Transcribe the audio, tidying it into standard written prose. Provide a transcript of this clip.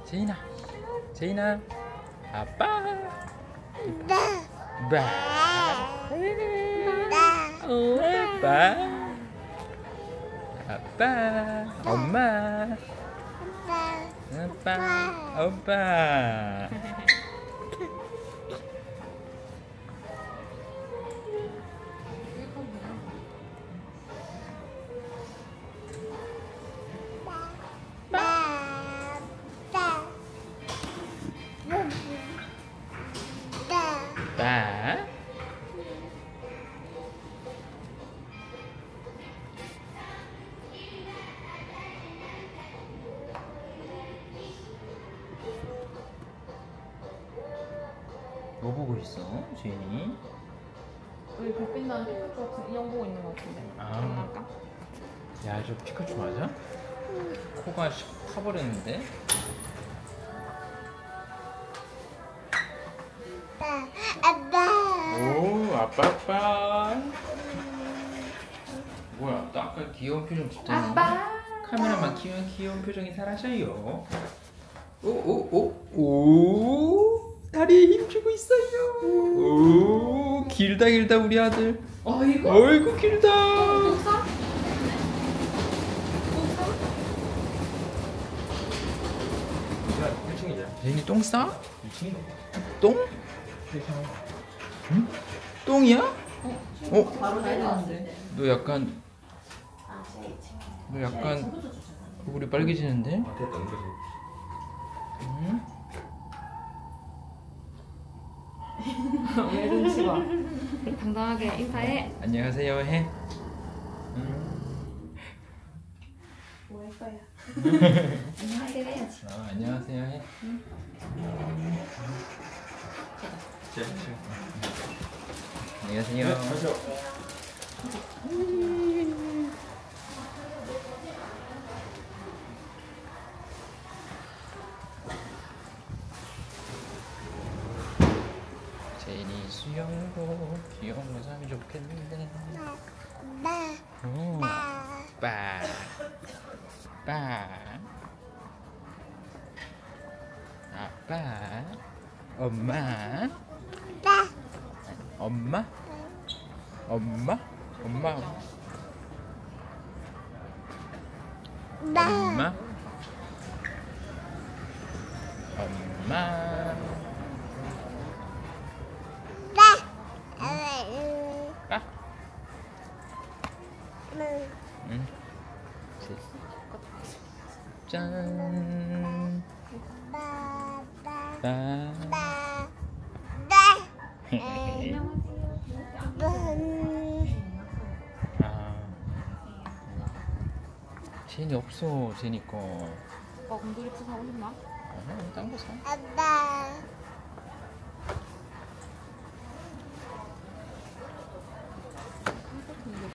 제인아, 제인아, 아빠. 바. 아빠. 아빠. 엄마. 아빠. 오빠. 빠. 뭐 보고 있어, 제인이? 여기 불빛나는 피카츄 같은 인형 보고 있는 것 같은데. 아. 아까? 야, 저 피카츄 맞아? 코가 타버렸는데? 오, 아빠. 뭐야, 또 아까 귀여운 표정 짓잖아. 아빠. 카메라만 귀여운 표정이 사라져요. 오, 다리에 힘주고 있어요. 오, 길다 우리 아들. 어이구. 어이구 길다. 똥 싸? 제인이 똥 싸? 똥? 응? 똥이야? 바로 가야 되는데. 너 약간 얼굴이 빨개지는데? 응? 왜 눈치 봐. 당당하게 인사해. 안녕하세요 해. 뭐 할 거야? 안녕하세요 해야지. 안녕하세요 해. 안녕하세요. 제인이 수영복 귀여운 거 사면 좋겠는데. 오, 빠. 아빠. 엄마. 엄마. 엄마. 빠. 응. 짠. 제인이 없어, 제니 거. 오빠 곰돌이푸 사고 싶나? 딴 거 사. 아빠.